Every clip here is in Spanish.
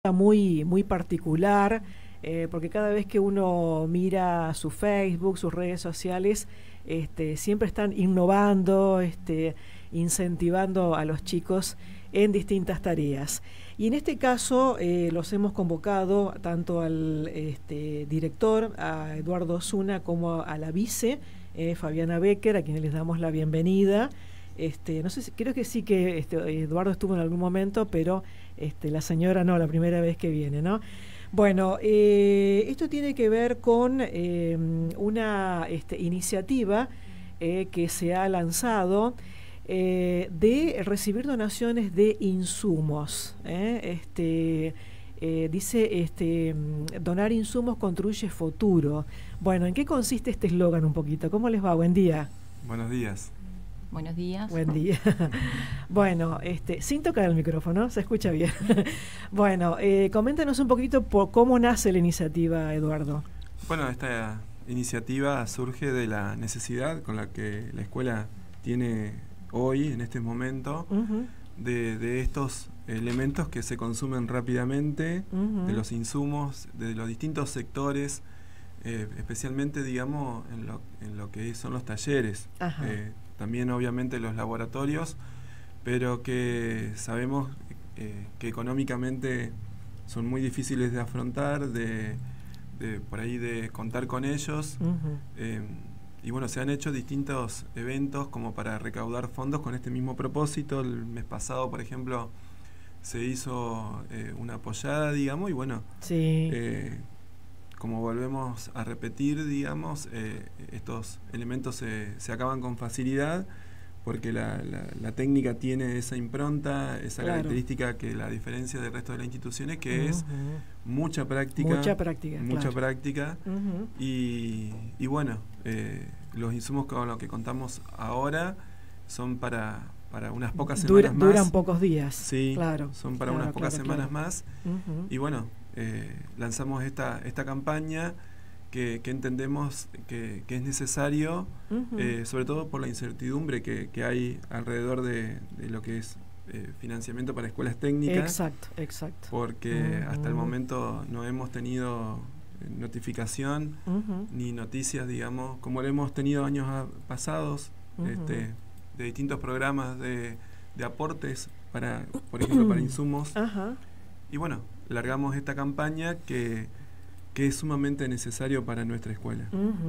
muy, muy particular, porque cada vez que uno mira su Facebook, sus redes sociales, siempre están innovando, incentivando a los chicos en distintas tareas. Y en este caso los hemos convocado tanto al director, a Eduardo Osuna, como a la vice, Fabiana Becker, a quienes les damos la bienvenida. No sé, creo que sí que Eduardo estuvo en algún momento, pero la señora no, la primera vez que viene, ¿no? Bueno, esto tiene que ver con una iniciativa que se ha lanzado de recibir donaciones de insumos. Dice, donar insumos construye futuro. Bueno, ¿en qué consiste este eslogan un poquito? ¿Cómo les va? Buen día. Buenos días. Buenos días. Buen día. Bueno, sin tocar el micrófono, se escucha bien. Bueno, coméntanos un poquito por cómo nace la iniciativa, Eduardo. Bueno, esta iniciativa surge de la necesidad con la que la escuela tiene hoy, en este momento, de estos elementos que se consumen rápidamente, de los insumos, de los distintos sectores, especialmente, digamos, en lo que son los talleres. También obviamente los laboratorios, pero que sabemos que económicamente son muy difíciles de afrontar, por ahí de contar con ellos. Y bueno, se han hecho distintos eventos como para recaudar fondos con este mismo propósito. El mes pasado, por ejemplo, se hizo una apoyada, digamos, y bueno, sí. Como volvemos a repetir, digamos, estos elementos se acaban con facilidad porque la técnica tiene esa impronta, esa característica que la diferencia del resto de las instituciones, que es mucha práctica. Mucha práctica. Y bueno, los insumos con los que contamos ahora son para unas pocas semanas más. Duran pocos días. Sí, claro, son para unas pocas semanas más. Y bueno, lanzamos esta campaña que entendemos que es necesario, sobre todo por la incertidumbre que hay alrededor de lo que es financiamiento para escuelas técnicas. Exacto. Porque hasta el momento no hemos tenido notificación ni noticias, digamos, como lo hemos tenido años pasados, de distintos programas de aportes por ejemplo, para insumos. Y bueno, largamos esta campaña que es sumamente necesario para nuestra escuela.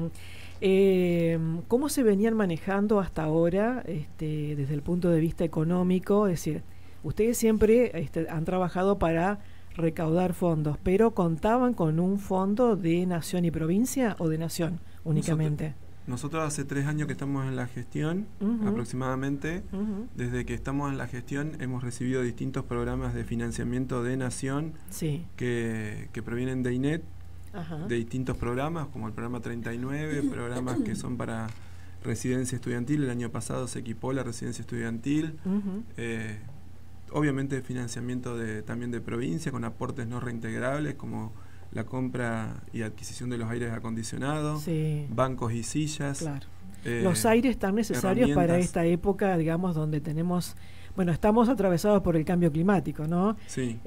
¿Cómo se venían manejando hasta ahora desde el punto de vista económico? Es decir, ustedes siempre han trabajado para recaudar fondos, pero ¿contaban con un fondo de nación y provincia o de nación únicamente? Nosotros hace 3 años que estamos en la gestión, aproximadamente. Desde que estamos en la gestión hemos recibido distintos programas de financiamiento de nación que provienen de INET, de distintos programas, como el programa 39, programas que son para residencia estudiantil. El año pasado se equipó la residencia estudiantil. Obviamente financiamiento también de provincia, con aportes no reintegrables, como la compra y adquisición de los aires acondicionados, bancos y sillas. Claro. Los aires tan necesarios para esta época, digamos, donde tenemos, bueno, estamos atravesados por el cambio climático, ¿no? Sí.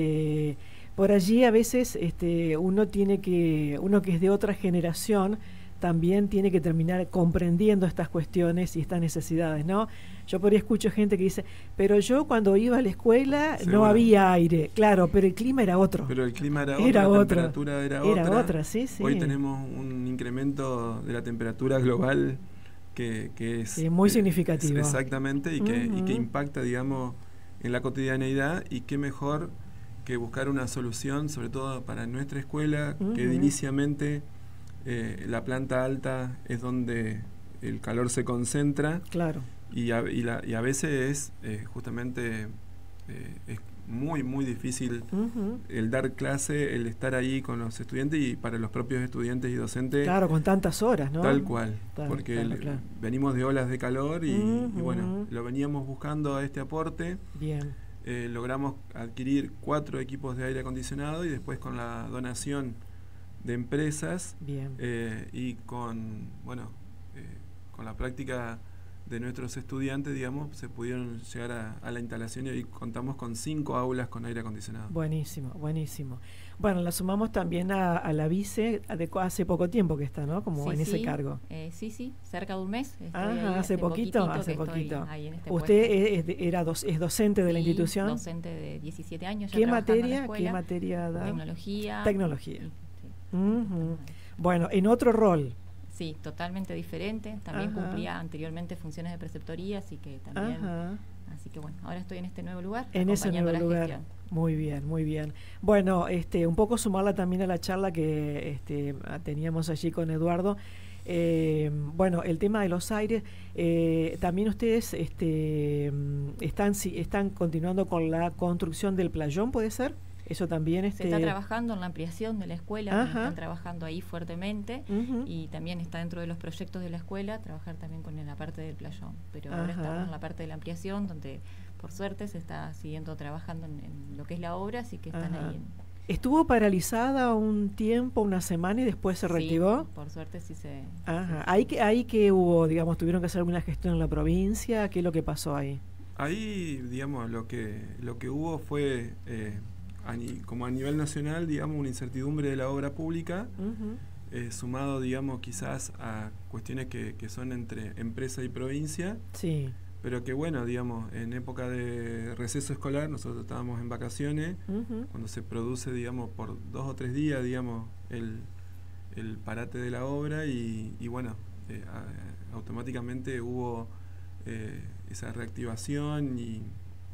Por allí a veces uno que es de otra generación también tiene que terminar comprendiendo estas cuestiones y estas necesidades, ¿no? Yo por ahí escucho gente que dice, pero yo cuando iba a la escuela no había aire. Claro, pero el clima era otro. Pero el clima era otro, la temperatura era otra. Sí. Hoy tenemos un incremento de la temperatura global que es muy significativo. Exactamente, y que impacta, digamos, en la cotidianeidad, y qué mejor que buscar una solución, sobre todo para nuestra escuela, que inicialmente la planta alta es donde el calor se concentra. Claro. Y a veces es justamente es muy, muy difícil el dar clase, el estar ahí con los estudiantes, y para los propios estudiantes y docentes. Claro, con tantas horas, ¿no? Tal cual, porque venimos de olas de calor y bueno, lo veníamos buscando a este aporte. Bien. Logramos adquirir 4 equipos de aire acondicionado, y después con la donación de empresas y con la práctica de nuestros estudiantes, digamos, se pudieron llegar a la instalación y hoy contamos con 5 aulas con aire acondicionado. Buenísimo, buenísimo. Bueno, la sumamos también a la vice, hace poco tiempo que está, ¿no? Como en ese cargo. Sí, cerca de un mes. Hace poquito. Ahí en este ¿Usted es docente de la institución? Docente de 17 años. ¿Qué materia da? Tecnología. Bueno, en otro rol. Sí, totalmente diferente. También cumplía anteriormente funciones de preceptoría, así que también. Así que bueno, ahora estoy en este nuevo lugar. En ese nuevo lugar. Gestión. Muy bien, muy bien. Bueno, un poco sumarla también a la charla que teníamos allí con Eduardo. Bueno, el tema de los aires, también ustedes están continuando con la construcción del playón, ¿puede ser? Eso también se está trabajando en la ampliación de la escuela, están trabajando ahí fuertemente y también está dentro de los proyectos de la escuela trabajar también con la parte del playón, pero ahora estamos en la parte de la ampliación donde por suerte se está siguiendo trabajando en lo que es la obra, así que están ahí. ¿Estuvo paralizada un tiempo, una semana y después se reactivó? Por suerte sí se... Ahí que hubo, digamos, tuvieron que hacer alguna gestión en la provincia, ¿qué es lo que pasó ahí? Ahí, digamos, lo que hubo fue... como a nivel nacional, digamos, una incertidumbre de la obra pública, sumado, digamos, quizás a cuestiones que son entre empresa y provincia, pero que bueno, digamos, en época de receso escolar, nosotros estábamos en vacaciones, cuando se produce, digamos, por 2 o 3 días, digamos, el parate de la obra y bueno, automáticamente hubo esa reactivación y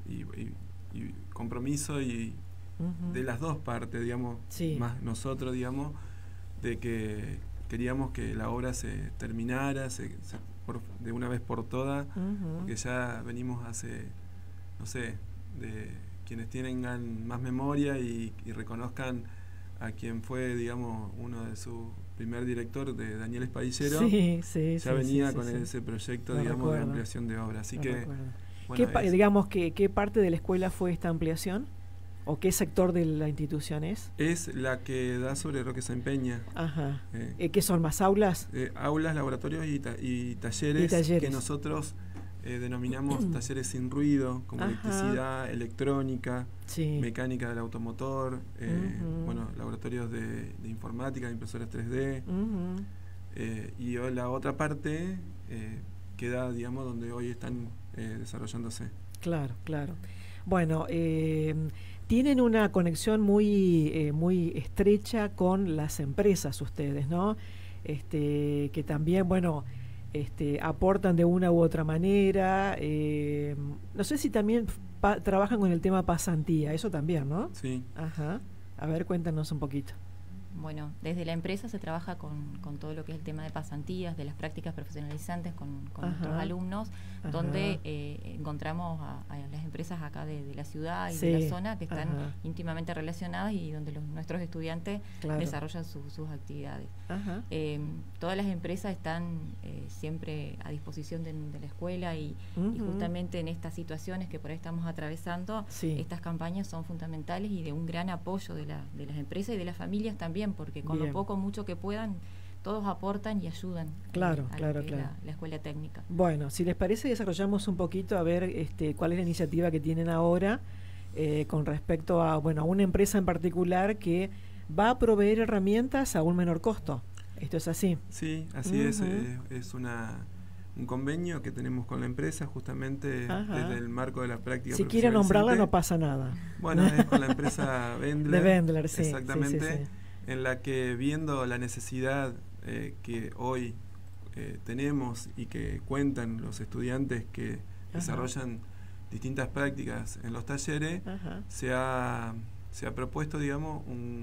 compromiso de las dos partes, digamos, más nosotros, digamos, de que queríamos que la obra se terminara de una vez por todas, porque ya venimos hace, no sé, de quienes tengan más memoria y reconozcan a quien fue, digamos, uno de su primer director, de Daniel Espadillero, ya venía con ese proyecto, digamos, de ampliación de obra. Así que, bueno, ¿qué parte de la escuela fue esta ampliación? ¿O qué sector de la institución es? Es la que da sobre Roque Sáenz Peña. ¿Qué son más aulas? Aulas, laboratorios y talleres que nosotros denominamos talleres sin ruido, como electricidad, electrónica, mecánica del automotor, bueno, laboratorios de informática, de impresoras 3D. Y la otra parte queda, digamos, donde hoy están desarrollándose. Claro. Bueno, tienen una conexión muy estrecha con las empresas ustedes, ¿no? Que también, bueno, aportan de una u otra manera. No sé si también trabajan con el tema pasantía, eso también, ¿no? Sí. A ver, cuéntanos un poquito. Bueno, desde la empresa se trabaja con todo lo que es el tema de pasantías, de las prácticas profesionalizantes con nuestros alumnos, donde encontramos a las empresas acá de la ciudad y de la zona que están íntimamente relacionadas y donde nuestros estudiantes desarrollan sus actividades. Todas las empresas están siempre a disposición de la escuela y justamente en estas situaciones que por ahí estamos atravesando, estas campañas son fundamentales y de un gran apoyo de las empresas y de las familias también, porque con lo poco o mucho que puedan, todos aportan y ayudan claro. La escuela técnica. Bueno, si les parece, desarrollamos un poquito a ver cuál es la iniciativa que tienen ahora con respecto a una empresa en particular que va a proveer herramientas a un menor costo. ¿Esto es así? Sí, así es. Es un convenio que tenemos con la empresa justamente desde el marco de la práctica. Si quiere nombrarla no pasa nada. Bueno, es con la empresa Wendler. De Wendler, sí. Exactamente. Sí. En la que, viendo la necesidad que hoy tenemos y que cuentan los estudiantes que desarrollan distintas prácticas en los talleres, se ha propuesto, digamos,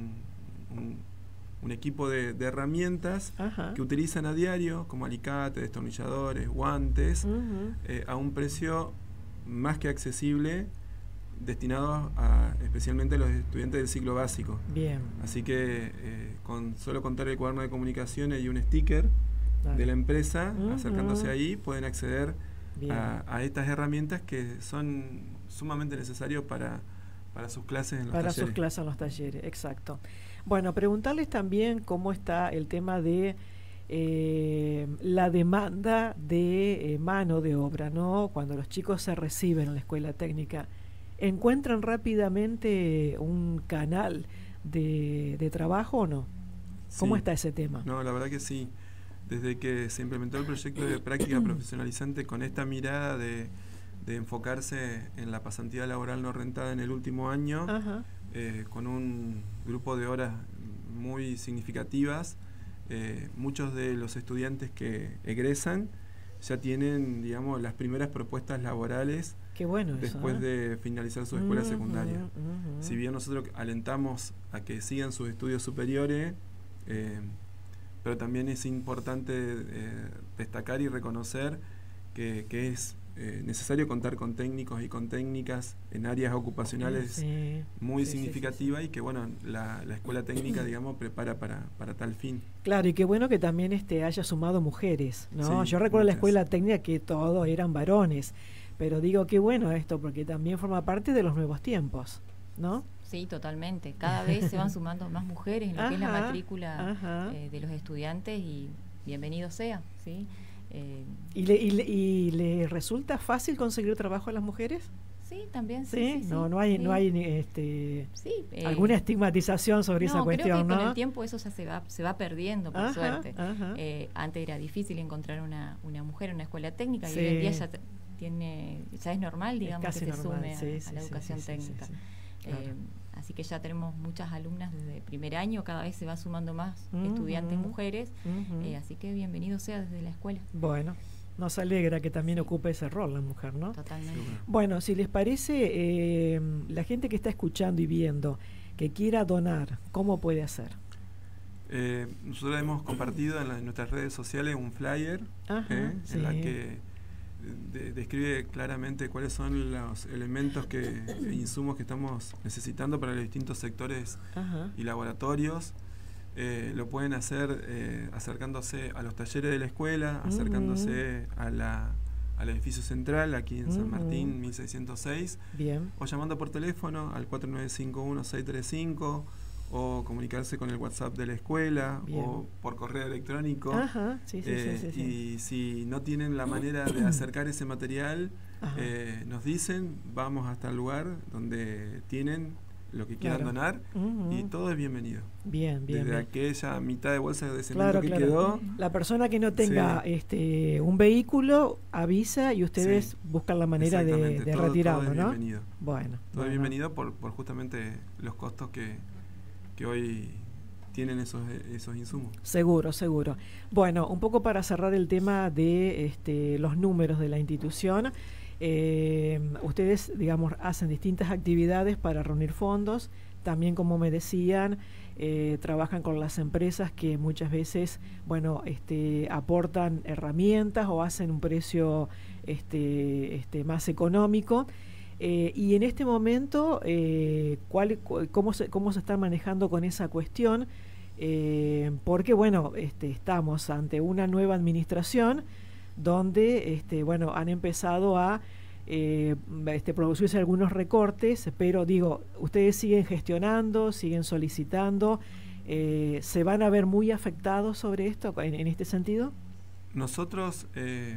un equipo de herramientas que utilizan a diario, como alicates, destornilladores, guantes, a un precio más que accesible, destinados especialmente a los estudiantes del ciclo básico. Bien. Así que con solo contar el cuaderno de comunicaciones y un sticker de la empresa, acercándose ahí, pueden acceder a estas herramientas que son sumamente necesarias para sus clases en los talleres. Para sus clases en los talleres, exacto. Bueno, preguntarles también cómo está el tema de la demanda de mano de obra, ¿no? Cuando los chicos se reciben en la escuela técnica, ¿encuentran rápidamente un canal de trabajo o no? ¿Cómo está ese tema? No, la verdad que sí. Desde que se implementó el proyecto de práctica profesionalizante con esta mirada de enfocarse en la pasantía laboral no rentada en el último año, con un grupo de horas muy significativas, muchos de los estudiantes que egresan ya tienen, digamos, las primeras propuestas laborales. Qué bueno después eso, de finalizar su escuela secundaria. Si bien nosotros alentamos a que sigan sus estudios superiores, pero también es importante destacar y reconocer que es necesario contar con técnicos y con técnicas en áreas ocupacionales muy significativas y que bueno, la escuela técnica, digamos, prepara para tal fin. Claro, y qué bueno que también haya sumado mujeres, ¿no? Sí, yo recuerdo muchas. La escuela técnica que todos eran varones, pero digo qué bueno esto, porque también forma parte de los nuevos tiempos, ¿no? Sí, totalmente. Cada vez se van sumando más mujeres en lo que es la matrícula de los estudiantes y bienvenido sea, ¿sí? ¿Y le resulta fácil conseguir trabajo a las mujeres? Sí, también. Sí. No hay alguna estigmatización sobre esa cuestión, creo que ¿no? con el tiempo eso ya se va perdiendo, por suerte. Antes era difícil encontrar una mujer en una escuela técnica y hoy en día ya es normal, digamos, que se sume a la educación técnica. Claro. Así que ya tenemos muchas alumnas desde primer año, cada vez se va sumando más estudiantes mujeres, así que bienvenido sea desde la escuela. Bueno, nos alegra que también ocupe ese rol la mujer, ¿no? Totalmente. Bueno, si les parece, la gente que está escuchando y viendo, que quiera donar, ¿cómo puede hacer? Nosotros hemos compartido en nuestras redes sociales un flyer en la que describe claramente cuáles son los elementos e insumos que estamos necesitando para los distintos sectores y laboratorios. Lo pueden hacer acercándose a los talleres de la escuela, acercándose al edificio central, aquí en San Martín, 1606. Bien. O llamando por teléfono al 4951-635, o comunicarse con el WhatsApp de la escuela, o por correo electrónico. Y si no tienen la manera de acercar ese material, nos dicen, vamos hasta el lugar donde tienen lo que quieran donar, y todo es bienvenido. Bien. Desde aquella mitad de bolsa de cemento que quedó. La persona que no tenga un vehículo avisa y ustedes buscan la manera de retirarlo, todo es ¿no? Bienvenido. Bueno. Todo es bienvenido por justamente los costos que hoy tienen esos insumos. Seguro. Bueno, un poco para cerrar el tema de los números de la institución. Ustedes, digamos, hacen distintas actividades para reunir fondos. También, como me decían, trabajan con las empresas que muchas veces, aportan herramientas o hacen un precio más económico. Y en este momento, ¿cómo se están manejando con esa cuestión? Porque, estamos ante una nueva administración donde, han empezado a producirse algunos recortes, pero ustedes siguen gestionando, siguen solicitando, ¿se van a ver muy afectados sobre esto en este sentido? Nosotros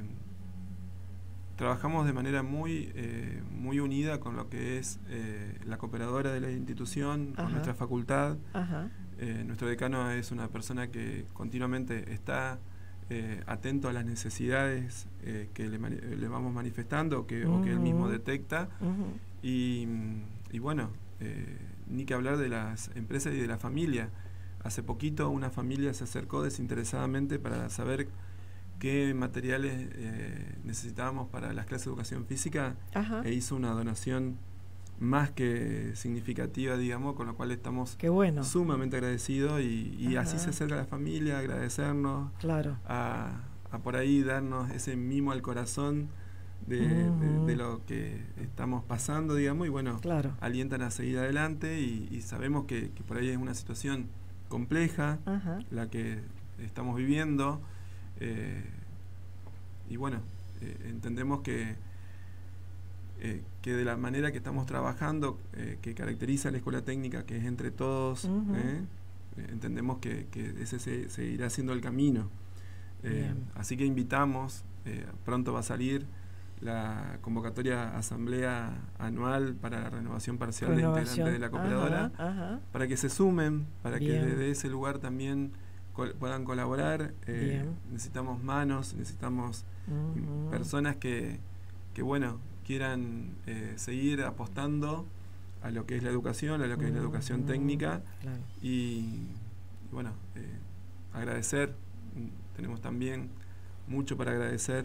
trabajamos de manera muy unida con lo que es la cooperadora de la institución, con nuestra facultad. Nuestro decano es una persona que continuamente está atento a las necesidades que le vamos manifestando o que él mismo detecta. Y bueno, ni que hablar de las empresas y de la familia. Hace poquito una familia se acercó desinteresadamente para saber qué materiales necesitábamos para las clases de educación física, e hizo una donación más que significativa, digamos, con lo cual estamos sumamente agradecidos y así se acerca la familia a agradecernos, a por ahí darnos ese mimo al corazón de lo que estamos pasando, digamos, y bueno, alientan a seguir adelante y sabemos que por ahí es una situación compleja la que estamos viviendo. Y bueno, entendemos que de la manera que estamos trabajando, que caracteriza a la escuela técnica, que es entre todos, entendemos que ese seguirá siendo el camino. Así que invitamos, pronto va a salir la convocatoria asamblea anual para la renovación parcial de integrantes de la cooperadora, para que se sumen, para que desde ese lugar también puedan colaborar. Necesitamos manos, necesitamos personas que bueno, quieran seguir apostando a lo que es la educación, a lo que es la educación técnica, y bueno, agradecer. Tenemos también mucho para agradecer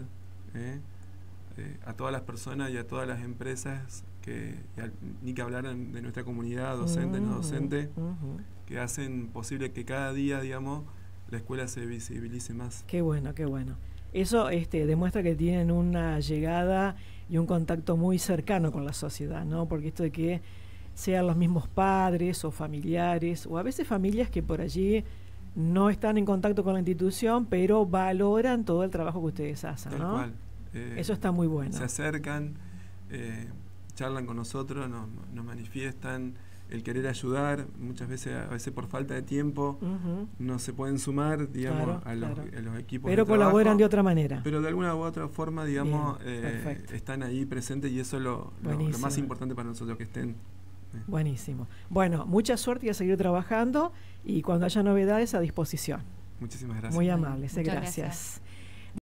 a todas las personas y a todas las empresas ni que hablar de nuestra comunidad, docente, no docente, que hacen posible que cada día, digamos, la escuela se visibilice más. Qué bueno, qué bueno. Eso demuestra que tienen una llegada y un contacto muy cercano con la sociedad, ¿no? Porque esto de que sean los mismos padres o familiares, o a veces familias que por allí no están en contacto con la institución, pero valoran todo el trabajo que ustedes hacen, ¿no? Tal cual. Eso está muy bueno. Se acercan, charlan con nosotros, nos manifiestan el querer ayudar. Muchas veces, a veces por falta de tiempo, no se pueden sumar, digamos, a los equipos. Pero colaboran de otra manera. Pero de alguna u otra forma, digamos, están ahí presentes, y eso es lo más importante para nosotros, que estén. Buenísimo. Bueno, mucha suerte y a seguir trabajando, y cuando haya novedades, a disposición. Muchísimas gracias. Muy amables, Muchas gracias.